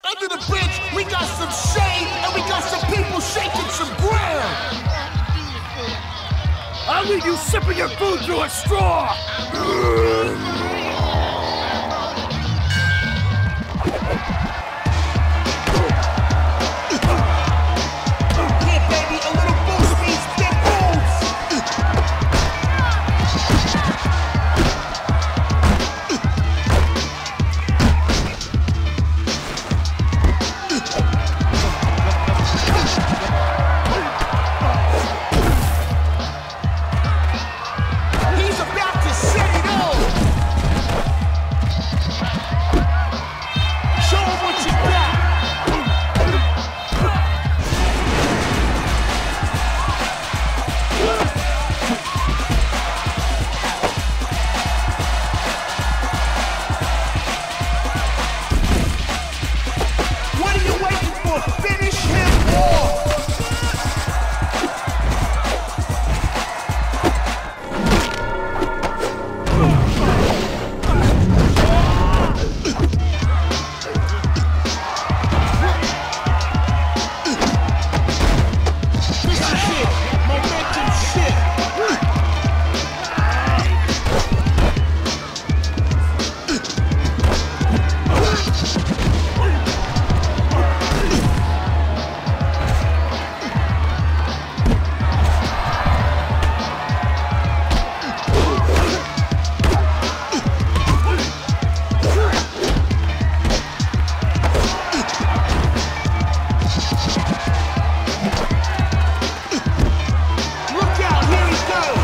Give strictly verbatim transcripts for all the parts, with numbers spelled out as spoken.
Under the bridge, we got some shade and we got some people shaking some ground. I'll leave you sipping your food through a straw. Yeah, baby, a little boost means big moves. He's about to set it on. Show him what you got. What are you waiting for? Finish him off! This is it. Momentum shift. Look out, here he goes!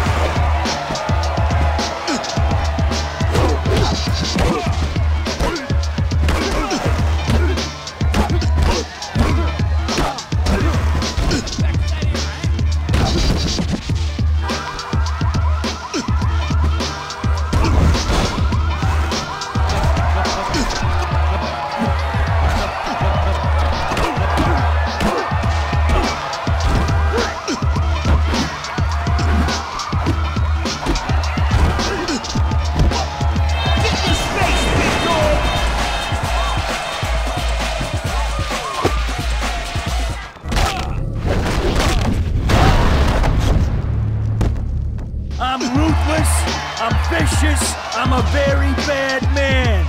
Get in space, big dog! I'm ruthless, I'm vicious, I'm a very bad man.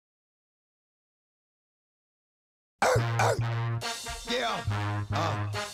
Yeah. Uh.